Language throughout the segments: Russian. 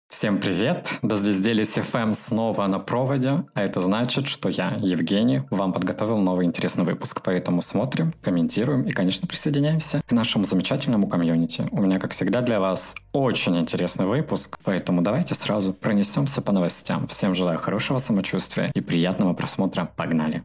Всем привет! Дозвезделись FM снова на проводе, а это значит, что я, Евгений, вам подготовил новый интересный выпуск, поэтому смотрим, комментируем и, конечно, присоединяемся к нашему замечательному комьюнити. У меня, как всегда, для вас очень интересный выпуск, поэтому давайте сразу пронесемся по новостям. Всем желаю хорошего самочувствия и приятного просмотра. Погнали!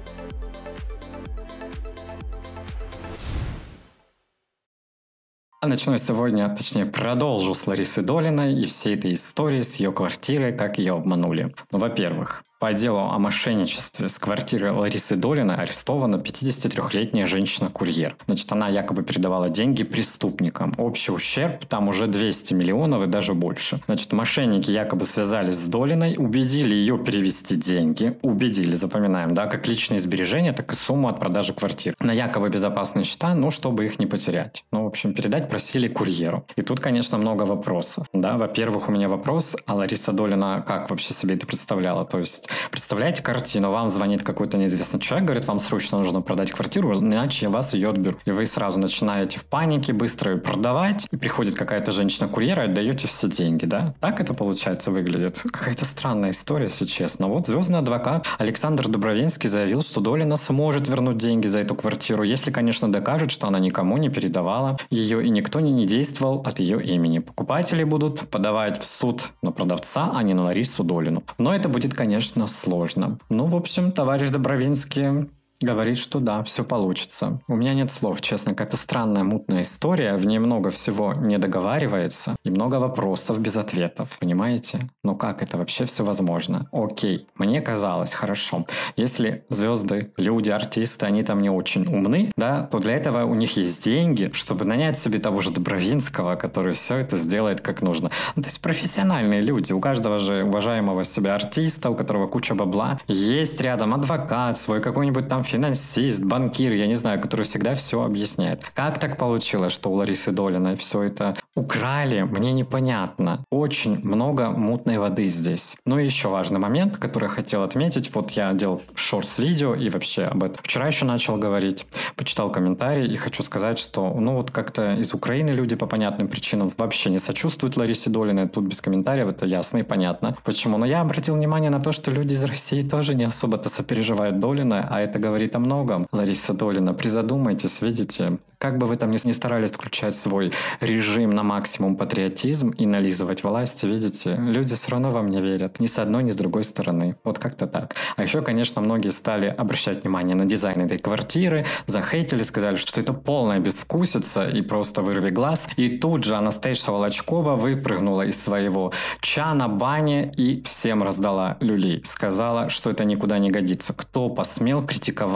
А начну сегодня, точнее продолжу с Ларисой Долиной и всей этой истории с ее квартирой, как ее обманули. Ну, во-первых, по делу о мошенничестве с квартиры Ларисы Долиной арестована 53-летняя женщина-курьер. Значит, она якобы передавала деньги преступникам. Общий ущерб там уже 200 миллионов и даже больше. Значит, мошенники якобы связались с Долиной, убедили ее перевести деньги. Убедили, запоминаем, да, как личные сбережения, так и сумму от продажи квартир. На якобы безопасные счета, ну, чтобы их не потерять. Ну, в общем, передать просили курьеру. И тут, конечно, много вопросов. Да, во-первых, у меня вопрос, а Лариса Долина как вообще себе это представляла? То есть, представляете картину, вам звонит какой-то неизвестный человек, говорит, вам срочно нужно продать квартиру, иначе я вас ее отберу. И вы сразу начинаете в панике быстро ее продавать, и приходит какая-то женщина-курьер, и отдаете все деньги, да? Так это, получается, выглядит. Какая-то странная история, если честно. Вот звездный адвокат Александр Дубровинский заявил, что Долина сможет вернуть деньги за эту квартиру, если, конечно, докажет, что она никому не передавала ее и никто не действовал от ее имени. Покупатели будут подавать в суд на продавца, а не на Ларису Долину. Но это будет, конечно, сложно. Ну, в общем, товарищ Дубровинский говорит, что да, все получится. У меня нет слов, честно, какая-то странная мутная история, в ней много всего не договаривается и много вопросов без ответов, понимаете? Но как это вообще все возможно? Окей, мне казалось, хорошо, если звезды, люди, артисты, они там не очень умны, да, то для этого у них есть деньги, чтобы нанять себе того же Дубровинского, который все это сделает как нужно. Ну, то есть профессиональные люди, у каждого же уважаемого себя артиста, у которого куча бабла, есть рядом адвокат свой, какой-нибудь там финансист, банкир, я не знаю, который всегда все объясняет. Как так получилось, что у Ларисы Долиной все это украли, мне непонятно. Очень много мутной воды здесь. Ну и еще важный момент, который я хотел отметить. Вот я делал шортс-видео и вообще об этом вчера еще начал говорить. Почитал комментарии и хочу сказать, что ну вот как-то из Украины люди по понятным причинам вообще не сочувствуют Ларисе Долиной. Тут без комментариев, это ясно и понятно. Почему? Но я обратил внимание на то, что люди из России тоже не особо-то сопереживают Долиной, а это говорит о многом. Лариса Долина, призадумайтесь, видите, как бы вы там ни старались включать свой режим на максимум патриотизм и нализывать власти, видите, люди все равно вам не верят. Ни с одной, ни с другой стороны. Вот как-то так. А еще, конечно, многие стали обращать внимание на дизайн этой квартиры, захейтили, сказали, что это полная безвкусица и просто вырви глаз. И тут же Анастейша Волочкова выпрыгнула из своего чана, бани и всем раздала люлей. Сказала, что это никуда не годится. Кто посмел критиковать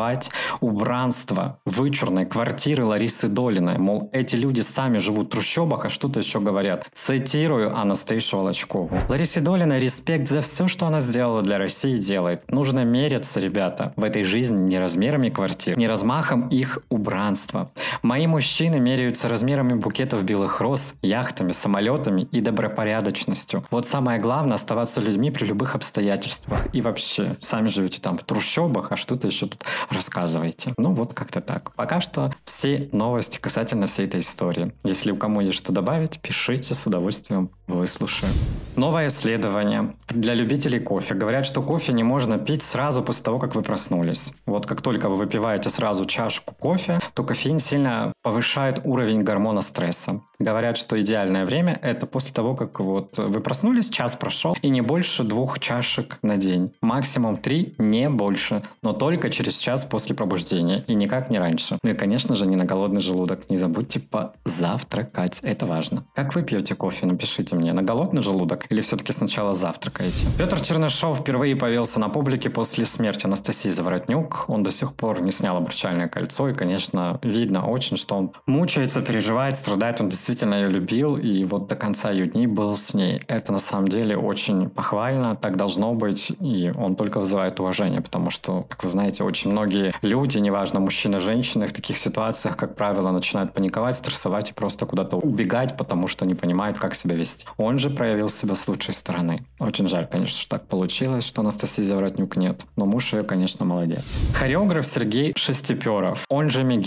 убранство вычурной квартиры Ларисы Долиной? Мол, эти люди сами живут в трущобах, а что-то еще говорят. Цитирую Анастейшу Волочкову. Ларисе Долиной респект за все, что она сделала для России, делает. Нужно мериться, ребята, в этой жизни не размерами квартир, не размахом их убранства. Мои мужчины меряются размерами букетов белых роз, яхтами, самолетами и добропорядочностью. Вот самое главное — оставаться людьми при любых обстоятельствах. И вообще, сами живете там в трущобах, а что-то еще тут рассказывайте. Ну вот как-то так. Пока что все новости касательно всей этой истории. Если у кого есть что добавить, пишите, с удовольствием выслушаю. Новое исследование для любителей кофе. Говорят, что кофе не можно пить сразу после того, как вы проснулись. Вот как только вы выпиваете сразу чашку кофе, то кофеин сильно повышает уровень гормона стресса. Говорят, что идеальное время — это после того, как вот вы проснулись, час прошел, и не больше 2 чашек на день. Максимум 3, не больше. Но только через час после пробуждения и никак не раньше. Ну и, конечно же, не на голодный желудок. Не забудьте позавтракать. Это важно. Как вы пьете кофе? Напишите мне. На голодный желудок или все-таки сначала завтракаете? Петр Чернышов впервые появился на публике после смерти Анастасии Заворотнюк. Он до сих пор не снял обручальное кольцо. И, конечно, видно очень, что он мучается, переживает, страдает. Он действительно ее любил. И вот до конца ее дней был с ней. Это на самом деле очень похвально. Так должно быть. И он только вызывает уважение. Потому что, как вы знаете, очень многие люди, неважно, мужчины, женщины, в таких ситуациях, как правило, начинают паниковать, стрессовать и просто куда-то убегать, потому что не понимают, как себя вести. Он же проявил себя с лучшей стороны. Очень жаль, конечно, что так получилось, что Анастасии Заворотнюк нет. Но муж ее, конечно, молодец. Хореограф Сергей Шестиперов, он же Мигель,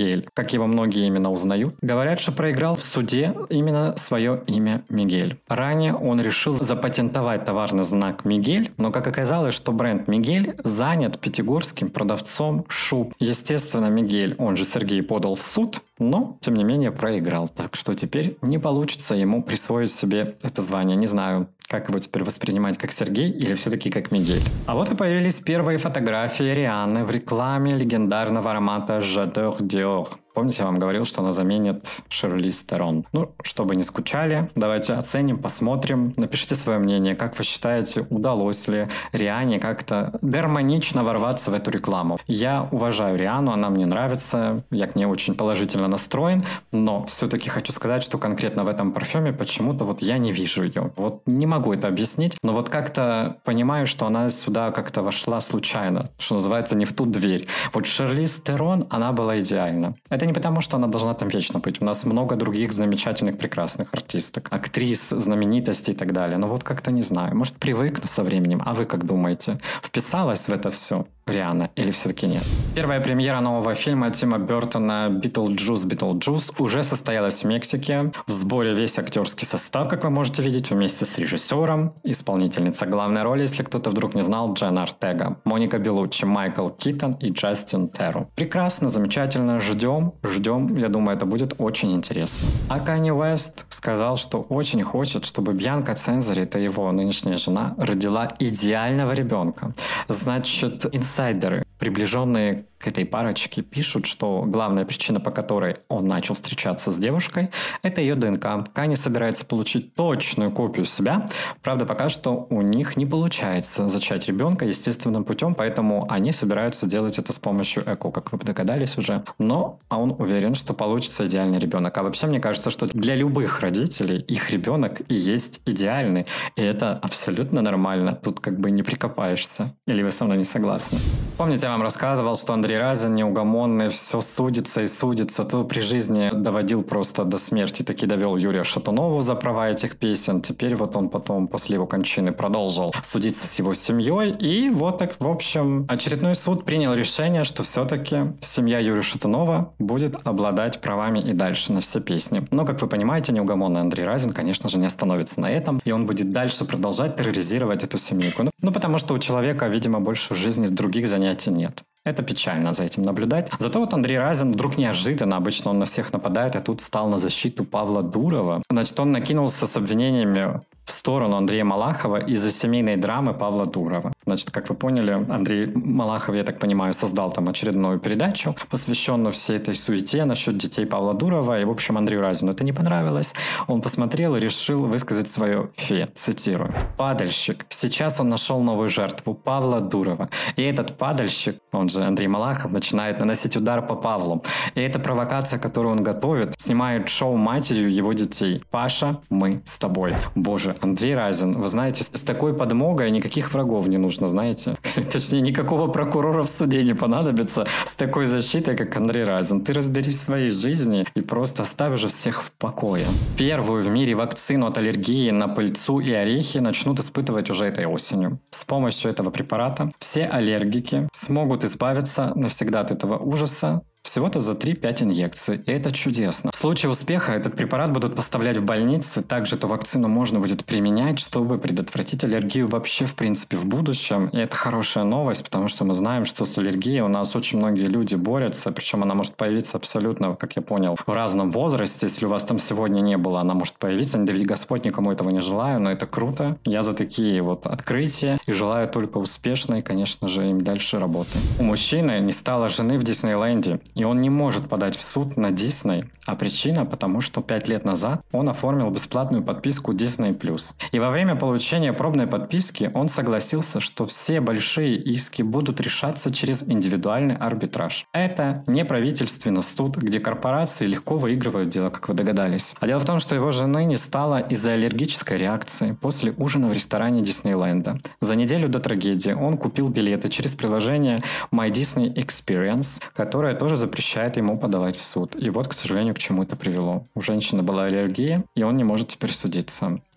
Мигель, как его многие именно узнают, говорят, что проиграл в суде именно свое имя Мигель. Ранее он решил запатентовать товарный знак Мигель, но как оказалось, что бренд Мигель занят пятигорским продавцом шуб. Естественно, Мигель, он же Сергей, подал в суд, но, тем не менее, проиграл. Так что теперь не получится ему присвоить себе это звание. Не знаю, как его теперь воспринимать, как Сергей или все-таки как Мигель. А вот и появились первые фотографии Рианны в рекламе легендарного аромата J'adore Dior. Помните, я вам говорил, что она заменит Шарлиз Терон. Ну, чтобы не скучали, давайте оценим, посмотрим. Напишите свое мнение, как вы считаете, удалось ли Риане как-то гармонично ворваться в эту рекламу. Я уважаю Риану, она мне нравится, я к ней очень положительно настроен, но все-таки хочу сказать, что конкретно в этом парфюме почему-то вот я не вижу ее. Вот не могу это объяснить, но вот как-то понимаю, что она сюда как-то вошла случайно, что называется, не в ту дверь. Вот Шарлиз Терон, она была идеальна. Это не потому, что она должна там вечно быть. У нас много других замечательных, прекрасных артисток, актрис, знаменитостей и так далее. Но вот как-то не знаю. Может, привыкну со временем. А вы как думаете? Вписалась в это все Риана или все-таки нет? Первая премьера нового фильма Тима Бертона «Битлджус» уже состоялась в Мексике. В сборе весь актерский состав, как вы можете видеть, вместе с режиссером. Исполнительница главной роли, если кто-то вдруг не знал, Дженна Ортега, Моника Белуччи, Майкл Китон и Джастин Терру. Прекрасно, замечательно. Ждем. Я думаю, это будет очень интересно. А Канье Уэст сказал, что очень хочет, чтобы Бьянка Цензари, это его нынешняя жена, родила идеального ребенка. Значит, инсайдеры, приближенные к этой парочке, пишут, что главная причина, по которой он начал встречаться с девушкой, это ее ДНК. Канье собирается получить точную копию себя. Правда, пока что у них не получается зачать ребенка естественным путем, поэтому они собираются делать это с помощью ЭКО, как вы догадались уже. Но он уверен, что получится идеальный ребенок. А вообще, мне кажется, что для любых родителей их ребенок и есть идеальный. И это абсолютно нормально. Тут как бы не прикопаешься. Или вы со мной не согласны? Помните, я вам рассказывал, что Андрей Разин неугомонный, все судится и судится. То при жизни доводил просто до смерти, таки довел Юрия Шатунову за права этих песен. Теперь вот он потом, после его кончины, продолжил судиться с его семьей. И вот так, в общем, очередной суд принял решение, что все-таки семья Юрия Шатунова будет обладать правами и дальше на все песни. Но, как вы понимаете, неугомонный Андрей Разин, конечно же, не остановится на этом. И он будет дальше продолжать терроризировать эту семейку. Ну, потому что у человека, видимо, больше в жизни других занятий нет. Это печально за этим наблюдать. Зато вот Андрей Разин вдруг неожиданно, обычно он на всех нападает, а тут стал на защиту Павла Дурова. Значит, он накинулся с обвинениями в сторону Андрея Малахова из-за семейной драмы Павла Дурова. Значит, как вы поняли, Андрей Малахов, я так понимаю, создал там очередную передачу, посвященную всей этой суете насчет детей Павла Дурова. И, в общем, Андрею Разину это не понравилось. Он посмотрел и решил высказать свое фе. Цитирую. «Падальщик. Сейчас он нашел новую жертву Павла Дурова. И этот падальщик, он же Андрей Малахов, начинает наносить удар по Павлу. И эта провокация, которую он готовит, снимает шоу матерью его детей. Паша, мы с тобой». Боже, Андрей Разин, вы знаете, с такой подмогой никаких врагов не нужно, знаете. Точнее, никакого прокурора в суде не понадобится с такой защитой, как Андрей Разин. Ты разберись в своей жизни и просто оставь уже всех в покое. Первую в мире вакцину от аллергии на пыльцу и орехи начнут испытывать уже этой осенью. С помощью этого препарата все аллергики смогут избавиться навсегда от этого ужаса, всего-то за 3-5 инъекций. И это чудесно. В случае успеха этот препарат будут поставлять в больницы. Также эту вакцину можно будет применять, чтобы предотвратить аллергию вообще, в принципе, в будущем. И это хорошая новость, потому что мы знаем, что с аллергией у нас очень многие люди борются. Причем она может появиться абсолютно, как я понял, в разном возрасте. Если у вас там сегодня не было, она может появиться. Не давить Господь, никому этого не желаю, но это круто. Я за такие вот открытия и желаю только успешной, конечно же, им дальше работы. У мужчины не стало жены в Диснейленде. И он не может подать в суд на Disney. А причина, потому что 5 лет назад он оформил бесплатную подписку Disney+. И во время получения пробной подписки он согласился, что все большие иски будут решаться через индивидуальный арбитраж. Это не правительственный суд, где корпорации легко выигрывают дело, как вы догадались. А дело в том, что его жены не стало из-за аллергической реакции после ужина в ресторане Диснейленда. За неделю до трагедии он купил билеты через приложение My Disney Experience, которое тоже запрещает ему подавать в суд. И вот, к сожалению, к чему это привело. У женщины была аллергия, и он не может теперь судиться.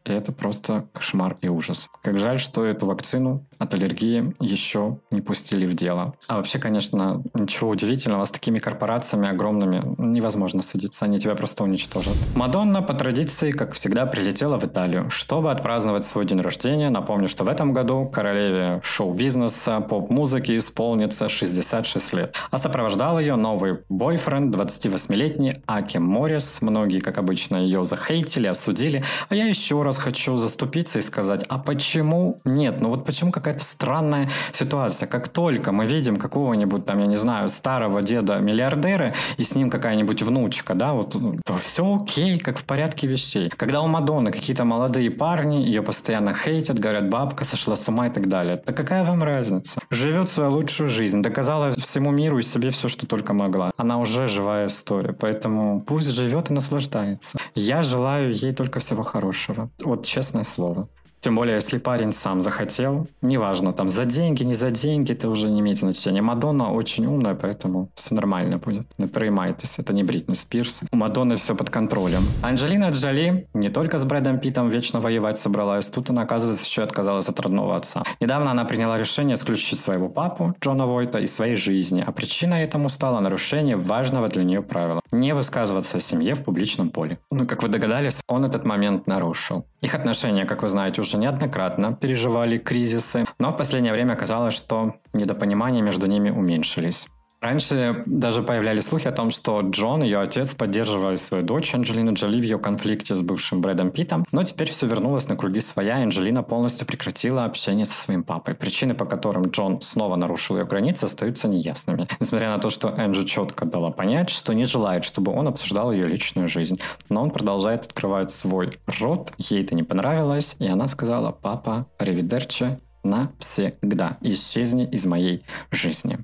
и это просто кошмар и ужас. Как жаль, что эту вакцину от аллергии еще не пустили в дело. А вообще, конечно, ничего удивительного, с такими корпорациями огромными невозможно судиться, они тебя просто уничтожат. Мадонна по традиции, как всегда, прилетела в Италию, чтобы отпраздновать свой день рождения. Напомню, что в этом году королеве шоу-бизнеса, поп-музыки исполнится 66 лет. А сопровождал ее новый бойфренд, 28-летний Аким Моррис. Многие, как обычно, ее захейтили, осудили. А я еще раз хочу заступиться и сказать, а почему нет? Ну вот почему какая-то странная ситуация? Как только мы видим какого-нибудь там, я не знаю, старого деда-миллиардера, и с ним какая-нибудь внучка, да, вот, то все окей, как в порядке вещей. Когда у Мадонны какие-то молодые парни, ее постоянно хейтят, говорят, бабка сошла с ума и так далее. Да какая вам разница? Живет свою лучшую жизнь, доказала всему миру и себе все, что только могла. Она уже живая история, поэтому пусть живет и наслаждается. Я желаю ей только всего хорошего. Вот честное слово. Тем более, если парень сам захотел, неважно, там за деньги, не за деньги, это уже не имеет значения. Мадонна очень умная, поэтому все нормально будет. Не переймайтесь, это не Бритни Спирс. У Мадонны все под контролем. Анджелина Джоли не только с Брэдом Питтом вечно воевать собралась, тут она, оказывается, еще и отказалась от родного отца. Недавно она приняла решение исключить своего папу, Джона Войта, из своей жизни, а причиной этому стало нарушение важного для нее правила – не высказываться о семье в публичном поле. Ну, как вы догадались, он этот момент нарушил. Их отношения, как вы знаете, уже неоднократно переживали кризисы, но в последнее время оказалось, что недопонимания между ними уменьшились. Раньше даже появлялись слухи о том, что Джон, ее отец, поддерживали свою дочь Анджелину Джоли в ее конфликте с бывшим Брэдом Питтом, но теперь все вернулось на круги своя, и Анджелина полностью прекратила общение со своим папой. Причины, по которым Джон снова нарушил ее границы, остаются неясными. Несмотря на то, что Энджи четко дала понять, что не желает, чтобы он обсуждал ее личную жизнь. Но он продолжает открывать свой рот, ей это не понравилось, и она сказала: «Папа, аривидерчи, навсегда, исчезни из моей жизни».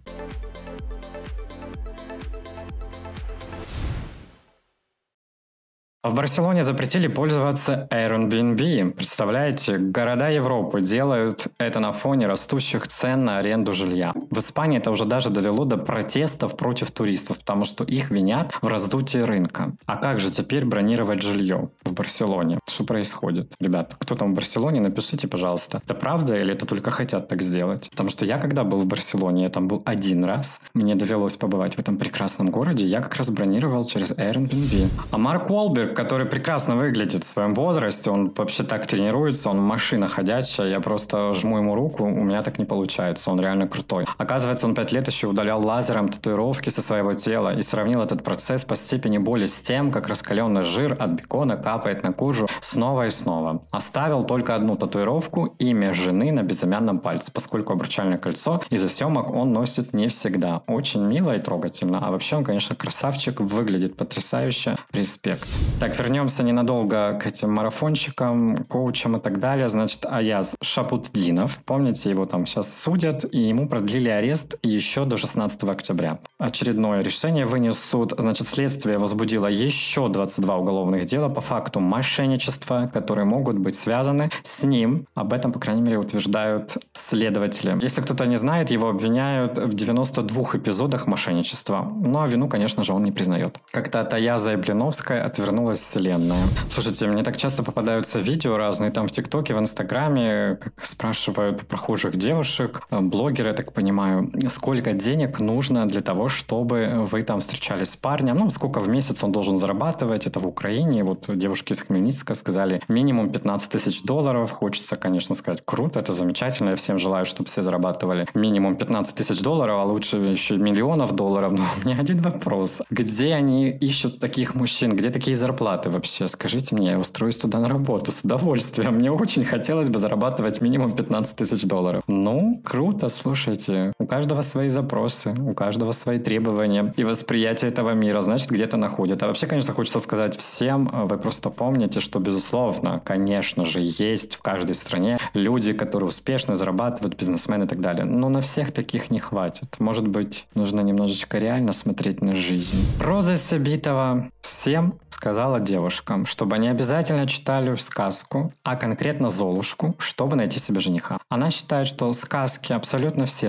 В Барселоне запретили пользоваться Airbnb. Представляете, города Европы делают это на фоне растущих цен на аренду жилья. В Испании это уже даже довело до протестов против туристов, потому что их винят в раздутии рынка. А как же теперь бронировать жилье в Барселоне? Что происходит? Ребята, кто там в Барселоне, напишите, пожалуйста. Это правда или это только хотят так сделать? Потому что я, когда был в Барселоне, я там был один раз, мне довелось побывать в этом прекрасном городе, я как раз бронировал через Airbnb. А Марк Уолберг, который прекрасно выглядит в своем возрасте, он вообще так тренируется, он машина ходячая, я просто жму ему руку, у меня так не получается, он реально крутой. Оказывается, он 5 лет еще удалял лазером татуировки со своего тела и сравнил этот процесс по степени боли с тем, как раскаленный жир от бекона капает на кожу снова и снова. Оставил только одну татуировку, имя жены на безымянном пальце, поскольку обручальное кольцо из-за съемок он носит не всегда. Очень мило и трогательно, а вообще он, конечно, красавчик, выглядит потрясающе, респект. Так, вернемся ненадолго к этим марафонщикам, коучам и так далее. Значит, Аяз Шапутдинов, помните, его там сейчас судят, и ему продлили арест еще до 16 октября. Очередное решение вынес суд. Значит, следствие возбудило еще 22 уголовных дела по факту мошенничества, которые могут быть связаны с ним. Об этом, по крайней мере, утверждают следователи. Если кто-то не знает, его обвиняют в 92 эпизодах мошенничества. Ну, а вину, конечно же, он не признает. Как-то от Аяза и Блиновская отвернулась вселенная. Слушайте, мне так часто попадаются видео разные там в ТикТоке, в Инстаграме, как спрашивают у прохожих девушек, блогеры, я так понимаю, сколько денег нужно для того, чтобы вы там встречались с парнем, ну, сколько в месяц он должен зарабатывать, это в Украине. Вот девушки из Хмельницка сказали, минимум 15 тысяч долларов. Хочется, конечно, сказать, круто, это замечательно, я всем желаю, чтобы все зарабатывали минимум 15 тысяч долларов, а лучше еще миллионов долларов. Но у меня один вопрос. Где они ищут таких мужчин? Где такие зарплаты вообще? Скажите мне, я устроюсь туда на работу с удовольствием. Мне очень хотелось бы зарабатывать минимум 15 тысяч долларов. Ну, круто, слушайте. У каждого свои запросы, у каждого свои требования и восприятие этого мира, значит, где-то находят. А вообще, конечно, хочется сказать всем, вы просто помните, что, безусловно, конечно же, есть в каждой стране люди, которые успешно зарабатывают, бизнесмены и так далее. Но на всех таких не хватит. Может быть, нужно немножечко реально смотреть на жизнь. Роза Сябитова всем сказала девушкам, чтобы они обязательно читали сказку, а конкретно Золушку, чтобы найти себе жениха. Она считает, что сказки абсолютно все содержат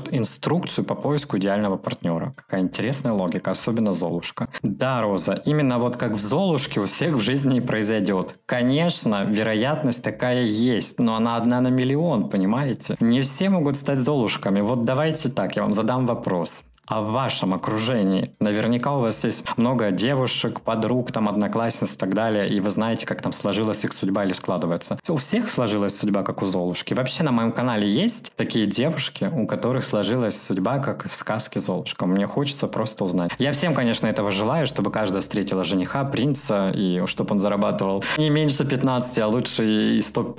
содержит инструкцию по поиску идеального партнера. Какая интересная логика, особенно Золушка. Да, Роза, именно вот как в Золушке у всех в жизни и произойдет. Конечно, вероятность такая есть, но она 1 на миллион, понимаете? Не все могут стать Золушками. Вот давайте так, я вам задам вопрос. А в вашем окружении наверняка у вас есть много девушек, подруг, там, одноклассниц и так далее, и вы знаете, как там сложилась их судьба или складывается. У всех сложилась судьба, как у Золушки. Вообще на моем канале есть такие девушки, у которых сложилась судьба, как в сказке Золушка. Мне хочется просто узнать. Я всем, конечно, этого желаю, чтобы каждая встретила жениха, принца, и чтобы он зарабатывал не меньше 15, а лучше и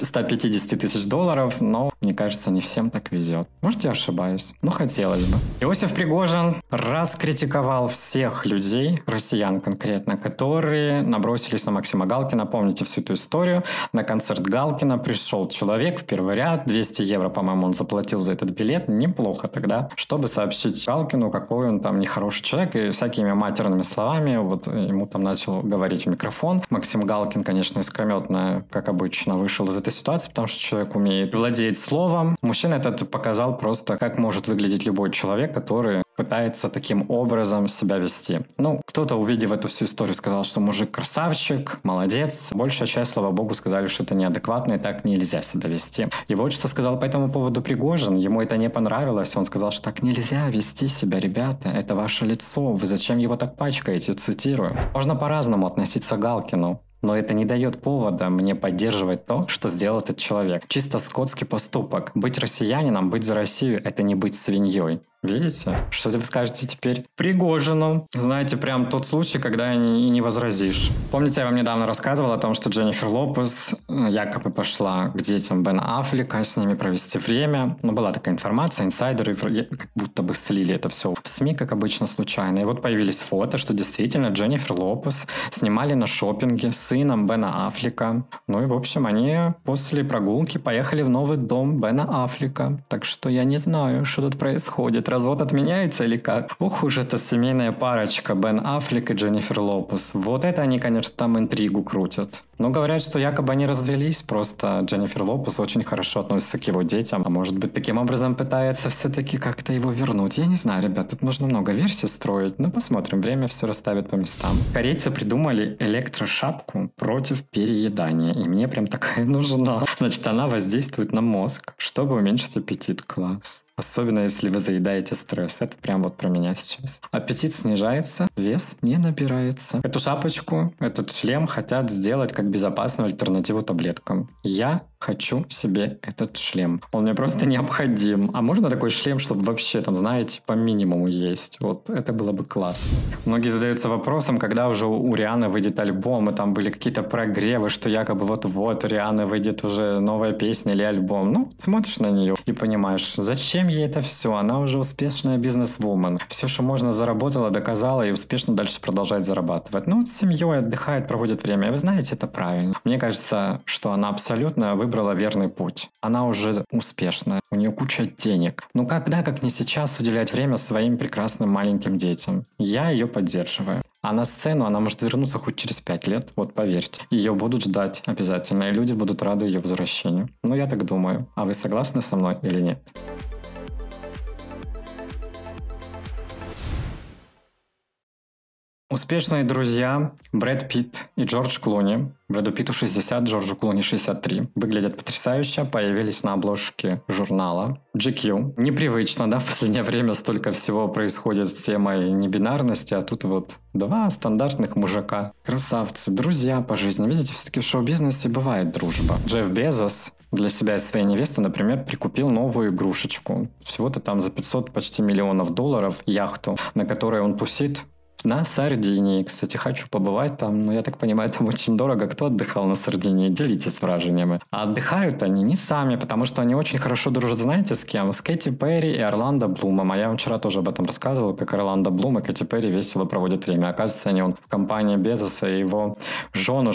150 тысяч долларов, но, мне кажется, не всем так везет. Может, я ошибаюсь, но хотелось бы. Иосиф Пригожин раскритиковал всех людей, россиян конкретно, которые набросились на Максима Галкина. Помните всю эту историю? На концерт Галкина пришел человек в первый ряд, 200 евро, по-моему, он заплатил за этот билет. Неплохо тогда, чтобы сообщить Галкину, какой он там нехороший человек, и всякими матерными словами вот ему там начал говорить в микрофон. Максим Галкин, конечно, искрометно, как обычно, вышел из этой ситуации, потому что человек умеет владеть словом. Мужчина этот показал просто, как может выглядеть любой человек, который пытается таким образом себя вести. Ну, кто-то, увидев эту всю историю, сказал, что мужик красавчик, молодец. Большая часть, слава богу, сказали, что это неадекватно и так нельзя себя вести. И вот что сказал по этому поводу Пригожин. Ему это не понравилось. Он сказал, что так нельзя вести себя, ребята. Это ваше лицо. Вы зачем его так пачкаете? Цитирую. Можно по-разному относиться к Галкину. Но это не дает повода мне поддерживать то, что сделал этот человек. Чисто скотский поступок. Быть россиянином, быть за Россию – это не быть свиньей. Видите? Что вы скажете теперь Пригожину? Знаете, прям тот случай, когда и не возразишь. Помните, я вам недавно рассказывал о том, что Дженнифер Лопес якобы пошла к детям Бена Аффлека с ними провести время. Но была такая информация, инсайдеры как будто бы слили это все в СМИ, как обычно, случайно. И вот появились фото, что действительно Дженнифер Лопес снимали на шопинге с сыном Бена Аффлека. Ну и, в общем, они после прогулки поехали в новый дом Бена Аффлека. Так что я не знаю, что тут происходит. Развод отменяется или как? Ох уж эта семейная парочка Бен Аффлек и Дженнифер Лопес. Вот это они, конечно, там интригу крутят. Но говорят, что якобы они развелись, просто Дженнифер Лопес очень хорошо относится к его детям. А может быть, таким образом пытается все-таки как-то его вернуть. Я не знаю, ребят, тут можно много версий строить. Ну, посмотрим, время все расставит по местам. Корейцы придумали электрошапку против переедания. И мне прям такая нужна. Значит, она воздействует на мозг, чтобы уменьшить аппетит. Класс. Особенно, если вы заедаете стресс. Это прям вот про меня сейчас. Аппетит снижается, вес не набирается. Эту шапочку, этот шлем хотят сделать как безопасную альтернативу таблеткам. Я хочу себе этот шлем. Он мне просто необходим. А можно такой шлем, чтобы вообще там, знаете, по минимуму есть? Вот это было бы классно. Многие задаются вопросом, когда уже у Рианы выйдет альбом, и там были какие-то прогревы, что якобы вот-вот у Рианы выйдет уже новая песня или альбом. Ну, смотришь на нее и понимаешь, зачем ей это все? Она уже успешная бизнес-вумен. Все, что можно, заработала, доказала и успешно дальше продолжает зарабатывать. Ну, с семьей отдыхает, проводит время. И вы знаете, это правильно. Мне кажется, что она абсолютно выбрала верный путь. Она уже успешная. У нее куча денег. Ну, когда, как не сейчас, уделять время своим прекрасным маленьким детям? Я ее поддерживаю. А на сцену она может вернуться хоть через 5 лет, вот поверьте. Ее будут ждать обязательно, и люди будут рады ее возвращению. Ну, я так думаю. А вы согласны со мной или нет? Успешные друзья Брэд Питт и Джордж Клуни. Брэду Питту 60, Джорджу Клуни 63. Выглядят потрясающе, появились на обложке журнала GQ. Непривычно, да, в последнее время столько всего происходит с темой небинарности, а тут вот два стандартных мужика. Красавцы, друзья по жизни. Видите, все-таки в шоу-бизнесе бывает дружба. Джефф Безос для себя и своей невесты, например, прикупил новую игрушечку. Всего-то там за 500 почти миллионов долларов яхту, на которой он тусит на Сардинии. Кстати, хочу побывать там, но я так понимаю, там очень дорого. Кто отдыхал на Сардинии? Делитесь вражениями. А отдыхают они не сами, потому что они очень хорошо дружат, знаете, с кем? С Кэти Перри и Орландо Блумом. А я вам вчера тоже об этом рассказывал, как Орландо Блум и Кэти Перри весело проводят время. Оказывается, они в компании Безоса и его женушки.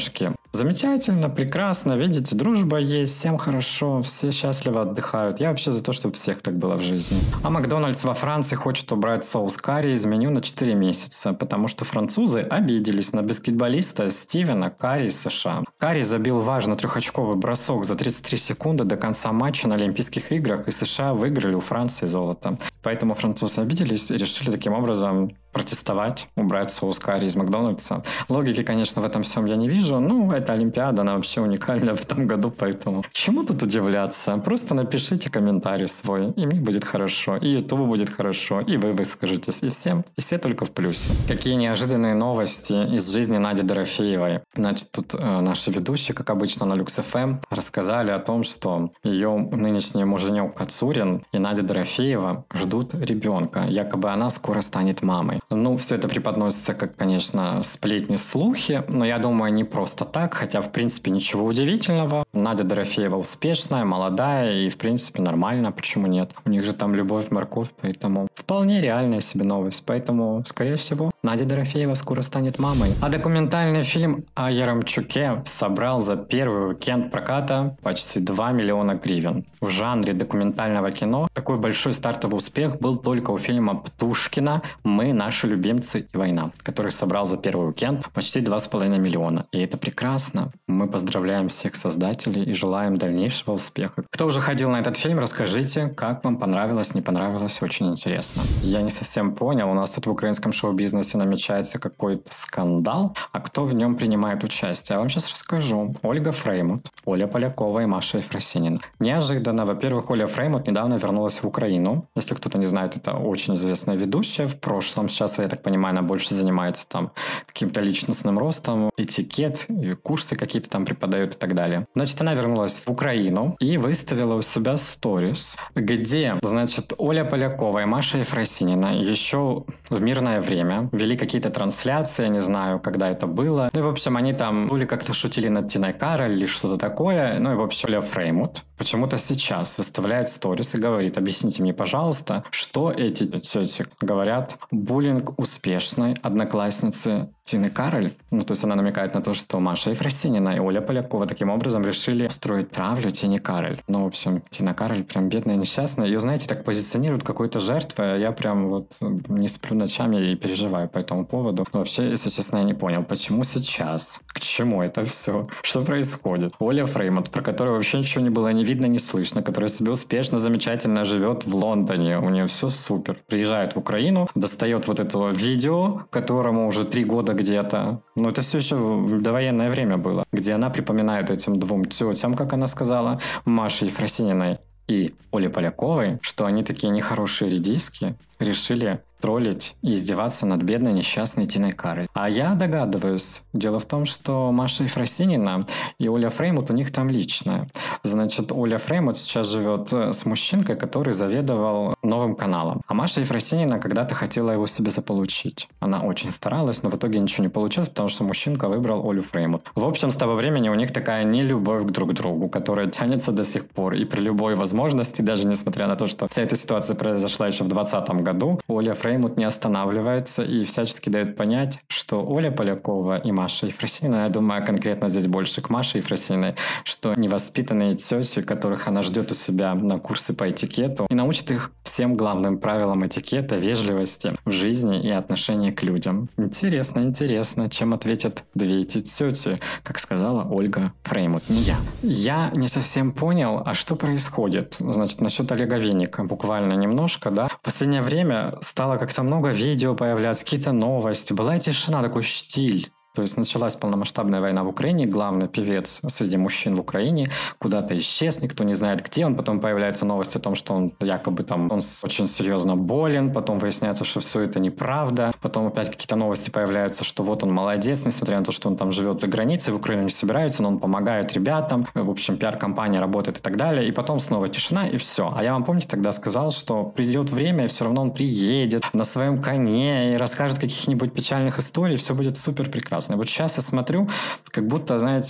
Замечательно, прекрасно, видите, дружба есть, всем хорошо, все счастливо отдыхают. Я вообще за то, чтобы всех так было в жизни. А Макдональдс во Франции хочет убрать соус карри из меню на 4 месяца, потому что французы обиделись на баскетболиста Стивена Карри из США. Карри забил важный трехочковый бросок за 33 секунды до конца матча на Олимпийских играх, и США выиграли у Франции золото. Поэтому французы обиделись и решили таким образом протестовать, убрать соус карри из Макдональдса. Логики, конечно, в этом всем я не вижу. Ну, это Олимпиада, она вообще уникальна в этом году, поэтому чему тут удивляться? Просто напишите комментарий свой, и мне будет хорошо, и Ютубу будет хорошо, и вы выскажетесь, и всем, и все только в плюсе. Какие неожиданные новости из жизни Нади Дорофеевой. Значит, тут наши ведущие, как обычно на Люкс ФМ, рассказали о том, что ее нынешний муженек Кацурин и Надя Дорофеева ждут ребенка. Якобы она скоро станет мамой. Ну, все это преподносится как, конечно, сплетни, слухи, но я думаю, не просто так, хотя, в принципе, ничего удивительного. Надя Дорофеева успешная, молодая и, в принципе, нормально, почему нет? У них же там любовь, морковь, поэтому вполне реальная себе новость, поэтому, скорее всего, Надя Дорофеева скоро станет мамой. А документальный фильм о Яремчуке собрал за первый уикенд проката почти 2 миллиона гривен. В жанре документального кино такой большой стартовый успех был только у фильма Птушкина «Мы, наши любимцы и война», который собрал за первый уикенд почти 2,5 миллиона. И это прекрасно. Мы поздравляем всех создателей и желаем дальнейшего успеха. Кто уже ходил на этот фильм, расскажите, как вам понравилось, не понравилось, очень интересно. Я не совсем понял, у нас тут в украинском шоу-бизнесе намечается какой-то скандал, а кто в нем принимает участие? Я вам сейчас расскажу. Ольга Фреймут, Оля Полякова и Маша Ефросинина. Неожиданно, во-первых, Оля Фреймут недавно вернулась в Украину. Если кто-то не знает, это очень известная ведущая в прошлом. Сейчас, я так понимаю, она больше занимается там каким-то личностным ростом, этикет, и курсы какие-то там преподает и так далее. Значит, она вернулась в Украину и выставила у себя сторис, где, значит, Оля Полякова и Маша Ефросинина еще в мирное время вели какие-то трансляции, я не знаю, когда это было. Ну и, в общем, они там были как-то шутили над Тиной Кароль или что-то такое. Ну и, в общем, Оля Фреймут почему-то сейчас выставляет сторис и говорит: объясните мне, пожалуйста, что эти тети говорят. Буллинг успешной одноклассницы Тины Кароль. Ну, то есть она намекает на то, что Маша Ефросинина и Оля Полякова таким образом решили устроить травлю Тине Кароль. Ну, в общем, Тина Кароль прям бедная, несчастная. Ее, знаете, так позиционируют какой-то жертвой, а я прям вот не сплю ночами и переживаю по этому поводу. Но вообще, если честно, я не понял, почему сейчас? К чему это все? Что происходит? Оля Фреймут, про которую вообще ничего не было ни видно, ни слышно, которая себе успешно, замечательно живет в Лондоне. У нее все супер. Приезжает в Украину, достает вот это видео, которому уже 3 года где-то. Но это все еще в довоенное время было, где она припоминает этим двум тетям, как она сказала, Маше Ефросининой и Оле Поляковой, что они такие нехорошие редиски, решили троллить и издеваться над бедной несчастной Тиной Кароль. А я догадываюсь. Дело в том, что Маша Ефросинина и Оля Фреймут у них там личное. Значит, Оля Фреймут сейчас живет с мужчинкой, который заведовал новым каналом. А Маша Ефросинина когда-то хотела его себе заполучить. Она очень старалась, но в итоге ничего не получилось, потому что мужчинка выбрал Олю Фреймут. В общем, с того времени у них такая нелюбовь друг к другу, которая тянется до сих пор. И при любой возможности, даже несмотря на то, что вся эта ситуация произошла еще в 2020 году, Оля Фреймут не останавливается и всячески дает понять, что Оля Полякова и Маша Ефросинина, я думаю, конкретно здесь больше к Маше Ефросининой, что невоспитанные тети, которых она ждет у себя на курсы по этикету, и научит их всем главным правилам этикета, вежливости в жизни и отношении к людям. Интересно, интересно, чем ответят две эти тети, как сказала Ольга Фреймут, не я. Я не совсем понял, а что происходит. Значит, насчет Олега Винника буквально немножко, да. В последнее время стало как-то много видео появляться, какие-то новости. Была тишина, такой штиль. То есть началась полномасштабная война в Украине, главный певец среди мужчин в Украине куда-то исчез, никто не знает где он, потом появляются новости о том, что он якобы там, он очень серьезно болен, потом выясняется, что все это неправда, потом опять какие-то новости появляются, что вот он молодец, несмотря на то, что он там живет за границей, в Украину не собирается, но он помогает ребятам, в общем, пиар-компания работает и так далее, и потом снова тишина, и все. А я вам, помните, тогда сказал, что придет время, и все равно он приедет на своем коне и расскажет каких-нибудь печальных историй, все будет супер прекрасно. Вот сейчас я смотрю, как будто, знаете,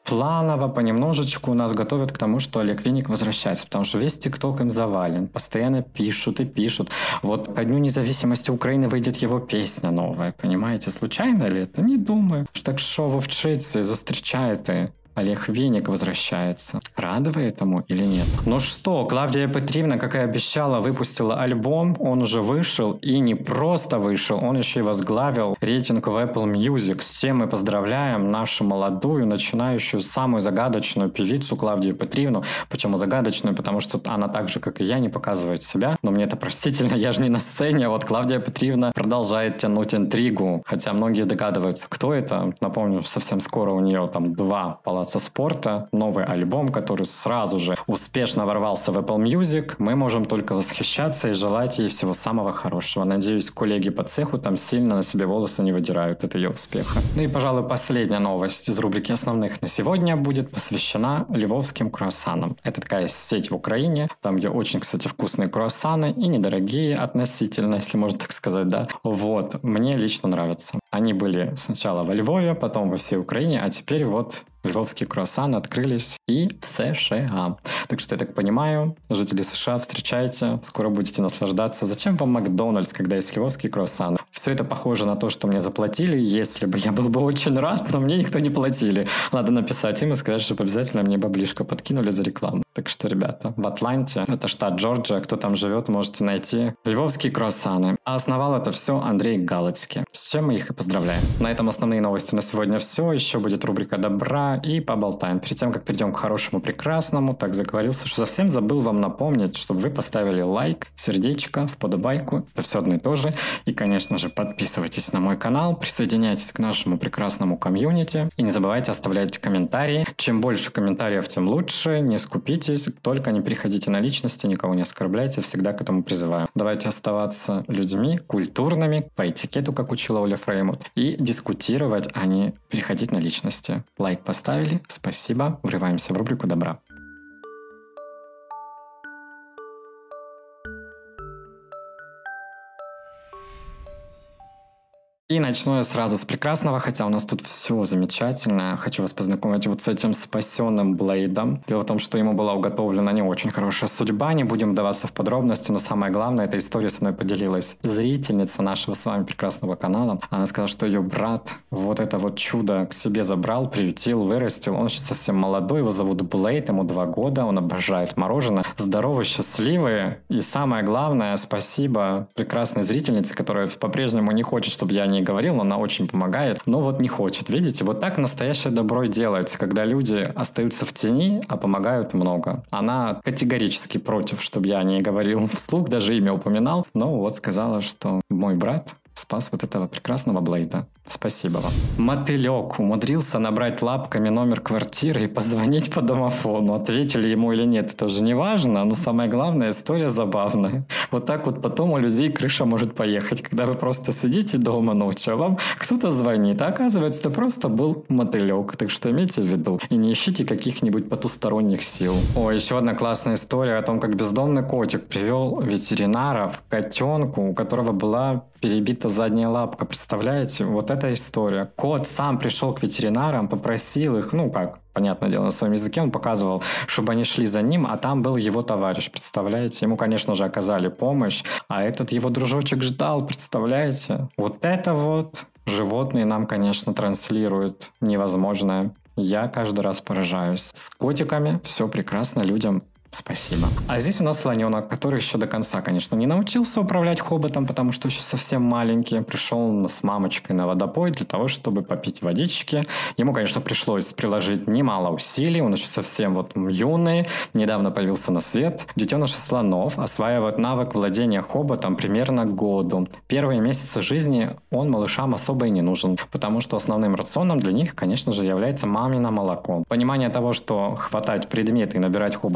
планово, понемножечку нас готовят к тому, что Олег Винник возвращается, потому что весь ТикТок им завален, постоянно пишут и пишут. Вот ко Дню независимости Украины выйдет его песня новая, понимаете? Случайно ли это? Не думаю. Так що ви вчиться і зустрічаєте? Олег Винник возвращается. Рады вы этому или нет? Ну что, Клавдия Петривна, как и обещала, выпустила альбом. Он уже вышел. И не просто вышел, он еще и возглавил рейтинг в Apple Music. С чем мы поздравляем нашу молодую, начинающую, самую загадочную певицу Клавдию Петривну. Почему загадочную? Потому что она так же, как и я, не показывает себя. Но мне это простительно, я же не на сцене. А вот Клавдия Петривна продолжает тянуть интригу. Хотя многие догадываются, кто это. Напомню, совсем скоро у нее там 2 палаца спорта, новый альбом, который сразу же успешно ворвался в Apple Music. Мы можем только восхищаться и желать ей всего самого хорошего. Надеюсь, коллеги по цеху там сильно на себе волосы не выдирают от ее успеха. Ну и, пожалуй, последняя новость из рубрики основных на сегодня будет посвящена львовским круассанам. Это такая сеть в Украине, там где очень, кстати, вкусные круассаны и недорогие относительно, если можно так сказать, да. Вот, мне лично нравятся. Они были сначала во Львове, потом во всей Украине, а теперь вот львовские круассаны открылись и в США. Так что, я так понимаю, жители США, встречайте, скоро будете наслаждаться. Зачем вам Макдональдс, когда есть львовские круассаны? Все это похоже на то, что мне заплатили, если бы я был бы очень рад, но мне никто не платили. Надо написать им и сказать, чтобы обязательно мне баблишко подкинули за рекламу. Так что, ребята, в Атланте, это штат Джорджия, кто там живет, можете найти львовские круассаны. А основал это все Андрей Галицкий. С чем мы их и поздравляем. На этом основные новости на сегодня все. Еще будет рубрика «Добра» и поболтаем. Перед тем, как перейдем к хорошему, прекрасному, так заговорился, что совсем забыл вам напомнить, чтобы вы поставили лайк, сердечко, вподобайку. Это все одно и то же. И, конечно же, подписывайтесь на мой канал, присоединяйтесь к нашему прекрасному комьюнити. И не забывайте оставлять комментарии. Чем больше комментариев, тем лучше. Не скупитесь, только не переходите на личности, никого не оскорбляйте. Всегда к этому призываю. Давайте оставаться людьми культурными, по этикету, как учила Оля Фреймут, и дискутировать, а не переходить на личности. Лайк поставили. Спасибо. Врываемся в рубрику «Добра». И начну я сразу с прекрасного, хотя у нас тут все замечательно. Хочу вас познакомить вот с этим спасенным Блейдом. Дело в том, что ему была уготовлена не очень хорошая судьба, не будем вдаваться в подробности, но самое главное, эта история со мной поделилась зрительница нашего с вами прекрасного канала. Она сказала, что ее брат вот это вот чудо к себе забрал, приютил, вырастил. Он еще совсем молодой, его зовут Блейд, ему 2 года, он обожает мороженое. Здоровый, счастливый. И самое главное, спасибо прекрасной зрительнице, которая по-прежнему не хочет, чтобы я не говорил, но она очень помогает, но вот не хочет. Видите, вот так настоящее добро и делается, когда люди остаются в тени, а помогают много. Она категорически против, чтобы я не говорил вслух, даже имя упоминал, но вот сказала, что мой брат спас вот этого прекрасного Блейда. Спасибо вам. Мотылек умудрился набрать лапками номер квартиры и позвонить по домофону. Ответили ему или нет, это уже не важно, но самое главное, история забавная. Вот так вот потом у людей крыша может поехать, когда вы просто сидите дома ночью, а вам кто-то звонит, а оказывается, это просто был мотылек. Так что имейте в виду и не ищите каких-нибудь потусторонних сил. О, еще одна классная история о том, как бездомный котик привел ветеринаров к котенку, у которого была перебита задняя лапка. Представляете? Вот эта история. Кот сам пришел к ветеринарам, попросил их, понятное дело, на своем языке он показывал, чтобы они шли за ним, а там был его товарищ, представляете? Ему, конечно же, оказали помощь, а этот его дружочек ждал, представляете? Вот это вот животные нам, конечно, транслируют невозможное. Я каждый раз поражаюсь. С котиками все прекрасно, людям спасибо. А здесь у нас слоненок, который еще до конца, конечно, не научился управлять хоботом, потому что еще совсем маленький. Пришел с мамочкой на водопой для того, чтобы попить водички. Ему, конечно, пришлось приложить немало усилий. Он еще совсем юный. Недавно появился на свет. Детеныши слонов осваивают навык владения хоботом примерно к году. Первые месяцы жизни он малышам особо и не нужен, потому что основным рационом для них, конечно же, является мамино молоко. Понимание того, что хватать предметы и набирать хоботом воду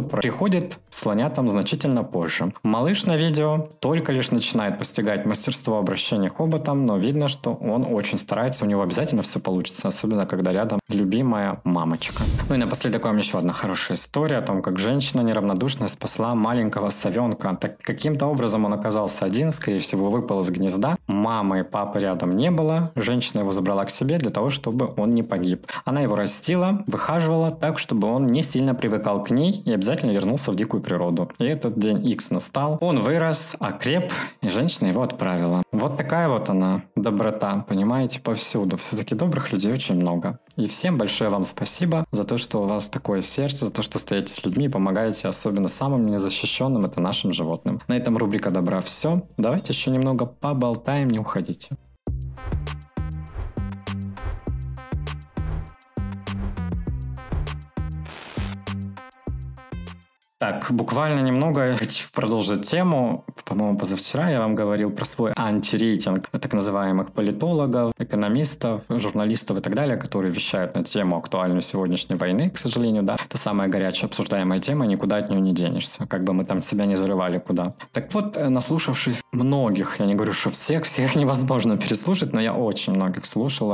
приходит слонятам значительно позже. Малыш на видео только лишь начинает постигать мастерство обращения хоботом, но видно, что он очень старается, у него обязательно все получится, особенно когда рядом любимая мамочка. Ну и напоследок вам еще одна хорошая история о том, как женщина неравнодушно спасла маленького совенка. Так каким-то образом он оказался один, скорее всего, выпал из гнезда. Мамы и папы рядом не было. Женщина его забрала к себе для того, чтобы он не погиб. Она его растила, выхаживала так, чтобы он не сильно привыкал к ней и обязательно вернулся в дикую природу. И этот день X настал. Он вырос, окреп, и женщина его отправила. Вот такая вот она, доброта, понимаете, повсюду. Все-таки добрых людей очень много. И всем большое вам спасибо за то, что у вас такое сердце, за то, что стоите с людьми и помогаете особенно самым незащищенным, это нашим животным. На этом рубрика «Добра» все. Давайте еще немного поболтаем, не уходите. Так, буквально немного хочу продолжить тему. По-моему, позавчера я вам говорил про свой антирейтинг так называемых политологов, экономистов, журналистов и так далее, которые вещают на тему актуальную сегодняшней войны, к сожалению, да. Это самая горячая обсуждаемая тема, никуда от нее не денешься, как бы мы там себя не зарывали куда. Так вот, наслушавшись многих, я не говорю, что всех невозможно переслушать, но я очень многих слушал,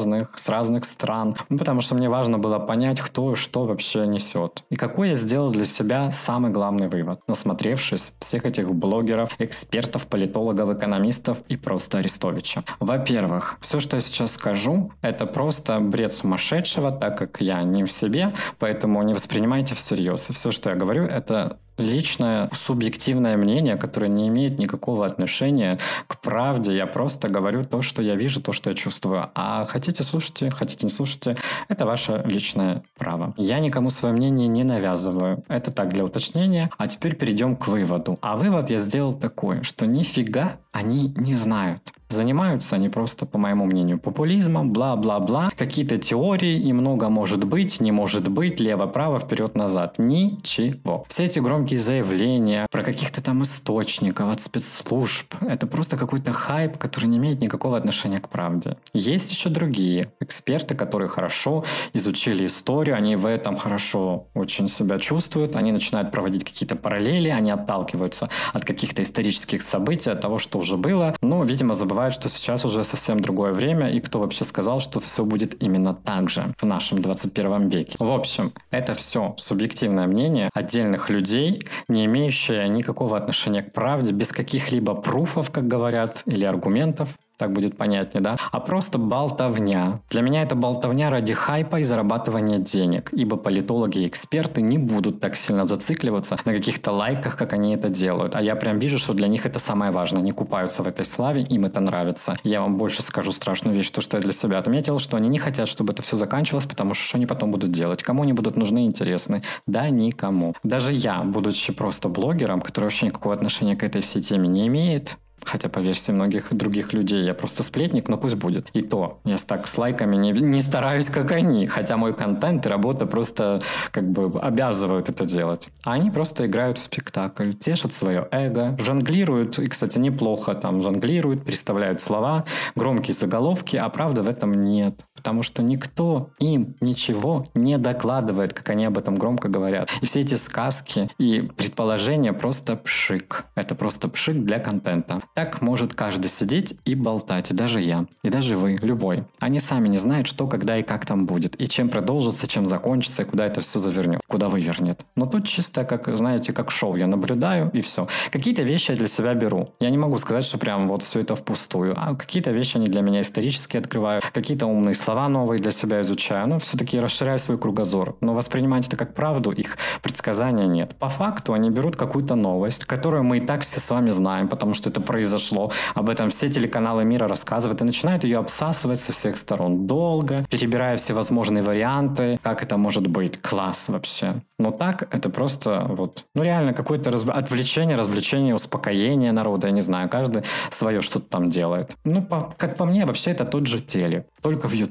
с разных стран, потому что мне важно было понять, кто и что вообще несет. И какой я сделал для себя самый главный вывод, насмотревшись всех этих блогеров, экспертов, политологов, экономистов и просто Арестовича. Во-первых, все, что я сейчас скажу, это просто бред сумасшедшего, так как я не в себе, поэтому не воспринимайте всерьез. И все, что я говорю, это личное, субъективное мнение, которое не имеет никакого отношения к правде. Я просто говорю то, что я вижу, то, что я чувствую. А хотите слушайте, хотите не слушайте, это ваше личное право. Я никому свое мнение не навязываю. Это так, для уточнения. А теперь перейдем к выводу. А вывод я сделал такой, что нифига они не знают. Занимаются они просто, по моему мнению, популизмом, бла-бла-бла, какие-то теории, и много может быть, не может быть, лево-право, вперед-назад. Ничего. Все эти громкие заявления про каких-то там источников от спецслужб, это просто какой-то хайп, который не имеет никакого отношения к правде. Есть еще другие эксперты, которые хорошо изучили историю, они в этом хорошо очень себя чувствуют, они начинают проводить какие-то параллели, они отталкиваются от каких-то исторических событий, от того, что уже было, но, видимо, забывают, что сейчас уже совсем другое время, и кто вообще сказал, что все будет именно так же в нашем 21 веке. В общем, это все субъективное мнение отдельных людей, не имеющее никакого отношения к правде, без каких-либо пруфов, как говорят, или аргументов. Так будет понятнее, да? А просто болтовня. Для меня это болтовня ради хайпа и зарабатывания денег, ибо политологи и эксперты не будут так сильно зацикливаться на каких-то лайках, как они это делают. А я прям вижу, что для них это самое важное. Они купаются в этой славе, им это нравится. Я вам больше скажу страшную вещь, то, что я для себя отметил, что они не хотят, чтобы это все заканчивалось, потому что они потом будут делать? Кому они будут нужны и интересны? Да никому. Даже я, будучи просто блогером, который вообще никакого отношения к этой всей теме не имеет, хотя, по версии многих других людей, я просто сплетник, но пусть будет. И то, я так с лайками не стараюсь, как они. Хотя мой контент и работа просто как бы обязывают это делать. А они просто играют в спектакль, тешат свое эго, жонглируют, и, кстати, неплохо там жонглируют, переставляют слова, громкие заголовки, а правда в этом нет. Потому что никто им ничего не докладывает, как они об этом громко говорят. И все эти сказки и предположения просто пшик. Это просто пшик для контента. Так может каждый сидеть и болтать, и даже я, и даже вы, любой. Они сами не знают, что, когда и как там будет, и чем продолжится, чем закончится, и куда это все завернет, куда вывернет. Но тут чисто, как, знаете, как шоу, я наблюдаю, и все. Какие-то вещи я для себя беру. Я не могу сказать, что прям вот все это впустую, а какие-то вещи они для меня исторически открываю, какие-то умные слова новые для себя изучаю, но все-таки расширяю свой кругозор. Но воспринимать это как правду, их предсказания нет. По факту они берут какую-то новость, которую мы и так все с вами знаем, потому что это произошло. Об этом все телеканалы мира рассказывают и начинают ее обсасывать со всех сторон долго, перебирая всевозможные варианты, как это может быть. Класс вообще. Но так это просто вот, ну реально какое-то отвлечение, развлечение, успокоение народа, я не знаю, каждый свое что-то там делает. Ну, как по мне, вообще это тот же телек, только в YouTube.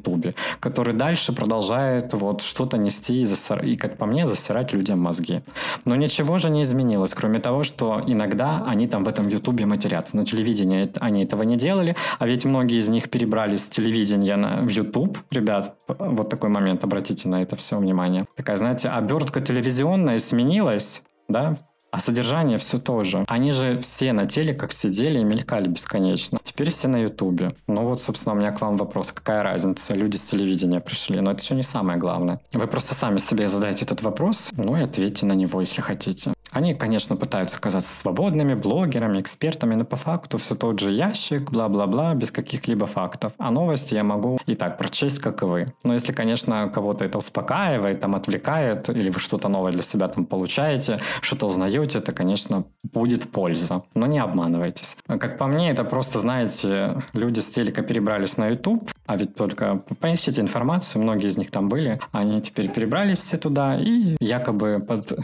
Ютубе, который дальше продолжает вот что-то нести и, как по мне, засирать людям мозги. Но ничего же не изменилось, кроме того, что иногда они там в этом Ютубе матерятся. На телевидении они этого не делали, а ведь многие из них перебрались с телевидения в Ютуб. Ребят, вот такой момент, обратите на это все внимание. Такая, знаете, обертка телевизионная сменилась, да, а содержание все то же. Они же все на телеках сидели и мелькали бесконечно. Теперь все на Ютубе. Ну вот, собственно, у меня к вам вопрос. Какая разница? Люди с телевидения пришли. Но это еще не самое главное. Вы просто сами себе задаете этот вопрос, ну и ответьте на него, если хотите. Они, конечно, пытаются казаться свободными, блогерами, экспертами, но по факту все тот же ящик, бла-бла-бла, без каких-либо фактов. А новости я могу и так прочесть, как и вы. Но если, конечно, кого-то это успокаивает, там, отвлекает, или вы что-то новое для себя там получаете, что-то узнаете, это, конечно, будет польза. Но не обманывайтесь. Как по мне, это просто, знаете, люди с телека перебрались на YouTube, а ведь только поищите информацию, многие из них там были, они теперь перебрались все туда и якобы под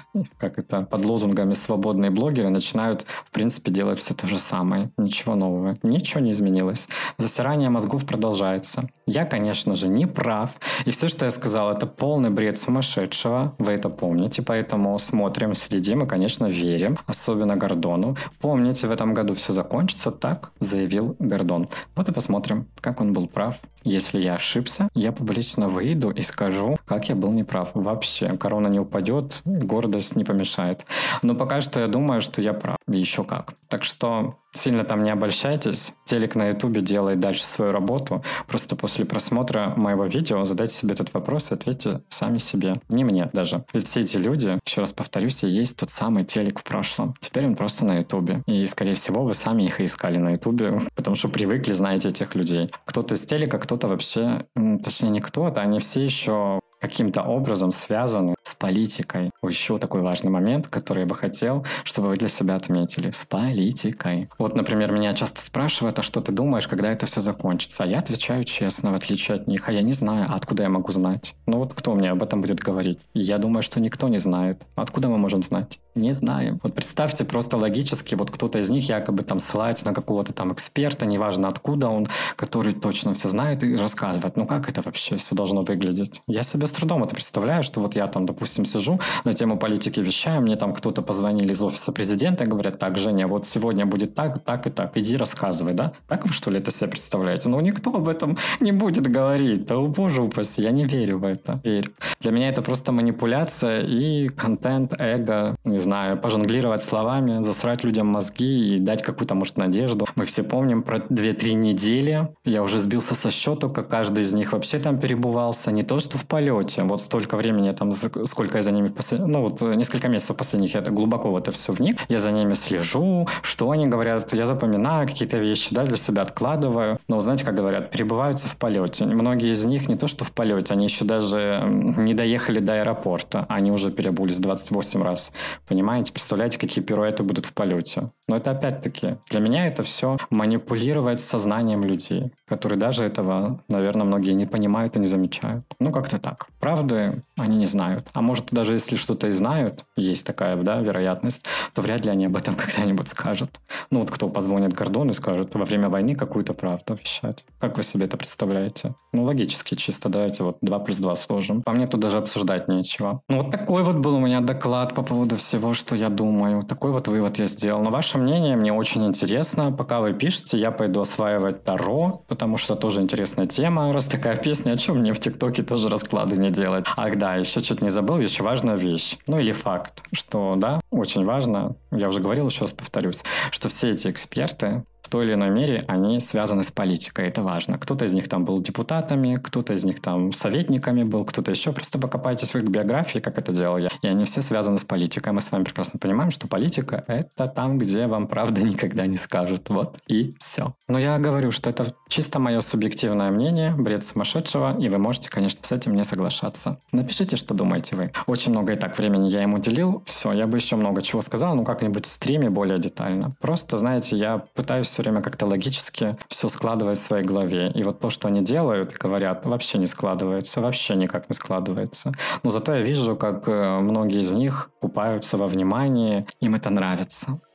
лозунгами «свободные блогеры» начинают, в принципе, делать все то же самое. Ничего нового. Ничего не изменилось. Засирание мозгов продолжается. Я, конечно же, не прав. И все, что я сказал, это полный бред сумасшедшего. Вы это помните. Поэтому смотрим, следим и, конечно, верим. Особенно Гордону. Помните, в этом году все закончится. Так заявил Гордон. Вот и посмотрим, как он был прав. Если я ошибся, я публично выйду и скажу, как я был неправ. Вообще, корона не упадет, гордость не помешает. Но пока что я думаю, что я прав. И еще как. Так что сильно там не обольщайтесь. Телек на Ютубе делает дальше свою работу. Просто после просмотра моего видео задайте себе этот вопрос и ответьте сами себе. Не мне даже. Ведь все эти люди, еще раз повторюсь, и есть тот самый телек в прошлом. Теперь он просто на Ютубе. И, скорее всего, вы сами их и искали на Ютубе, потому что привыкли, знаете, этих людей. Кто-то из телека, кто-то вообще, точнее не кто-то, они все еще каким-то образом связаны с политикой. Еще такой важный момент, который я бы хотел, чтобы вы для себя отметили. С политикой. Вот, например, меня часто спрашивают, а что ты думаешь, когда это все закончится? А я отвечаю честно, в отличие от них. А я не знаю, а откуда я могу знать? Ну вот кто мне об этом будет говорить? И я думаю, что никто не знает. Откуда мы можем знать? Не знаем. Вот представьте просто логически, вот кто-то из них якобы там ссылается на какого-то там эксперта, неважно откуда он, который точно все знает и рассказывает. Ну как это вообще все должно выглядеть? Я себе с трудом это представляю, что вот я там, допустим, сижу на тему политики вещаю, мне там кто-то позвонили из офиса президента и говорят: так, Женя, вот сегодня будет так, так и так, иди рассказывай, да? Так вы что ли это себе представляете? Ну никто об этом не будет говорить. Да, боже упаси, я не верю в это. Верю. Для меня это просто манипуляция и контент, эго, не знаю, пожонглировать словами, засрать людям мозги и дать какую-то, может, надежду. Мы все помним про 2-3 недели. Я уже сбился со счету, как каждый из них вообще там перебывался. Не то, что в полете. Вот столько времени, там, сколько я за ними несколько месяцев последних я глубоко в это все вник. Я за ними слежу, что они говорят. Я запоминаю какие-то вещи, да, для себя откладываю. Но, знаете, как говорят, перебываются в полете. Многие из них не то, что в полете, они еще даже не доехали до аэропорта. Они уже переобулись 28 раз. Понимаете? Представляете, какие пируэты будут в полете. Но это опять-таки, для меня это все манипулировать сознанием людей, которые даже этого, наверное, многие не понимают и не замечают. Ну, как-то так. Правды они не знают. А может, даже если что-то и знают, есть такая, да, вероятность, то вряд ли они об этом когда-нибудь скажут. Ну, вот кто позвонит Гордону и скажет во время войны какую-то правду вещать. Как вы себе это представляете? Ну, логически чисто, давайте вот 2 + 2 сложим. По мне тут даже обсуждать нечего. Ну, вот такой вот был у меня доклад по поводу всего, что я думаю. Такой вот вывод я сделал. Но ваше мнение мне очень интересно. Пока вы пишете, я пойду осваивать Таро, потому что тоже интересная тема. Раз такая песня, о чем мне в ТикТоке тоже расклады не делать? Ах да, еще что-то не забыл, еще важная вещь. Ну или факт, что да, очень важно, я уже говорил, еще раз повторюсь, что все эти эксперты в той или иной мере, они связаны с политикой, это важно. Кто-то из них там был депутатами, кто-то из них там советниками был, кто-то еще. Просто покопайтесь в их биографии, как это делал я. И они все связаны с политикой. Мы с вами прекрасно понимаем, что политика — это там, где вам правда никогда не скажут. Вот и все. Но я говорю, что это чисто мое субъективное мнение, бред сумасшедшего, и вы можете, конечно, с этим не соглашаться. Напишите, что думаете вы. Очень много и так времени я им уделил. Все, я бы еще много чего сказал, но как-нибудь в стриме более детально. Просто, знаете, я пытаюсь все время как-то логически все складывать в своей голове. И вот то, что они делают, говорят, вообще не складывается, вообще никак не складывается. Но зато я вижу, как многие из них купаются во внимании, им это нравится.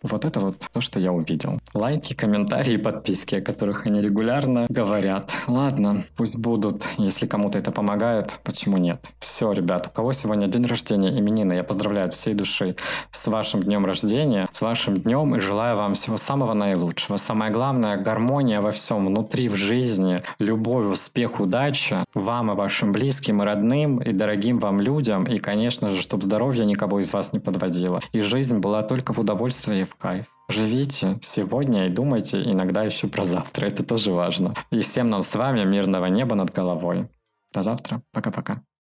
Вот это вот то, что я увидел. Лайки, комментарии, подписки, о которых они регулярно говорят. Ладно, пусть будут. Если кому-то это помогает, почему нет? Все, ребят, у кого сегодня день рождения, именины, я поздравляю от всей души с вашим днем рождения, с вашим днем и желаю вам всего самого наилучшего. Самое главное, гармония во всем, внутри, в жизни, любовь, успех, удача вам и вашим близким и родным, и дорогим вам людям, и, конечно же, чтобы здоровье никого из вас не подводило. И жизнь была только в удовольствии и в кайф. Живите сегодня и думайте иногда еще про завтра, это тоже важно. И всем нам с вами мирного неба над головой. До завтра, пока-пока.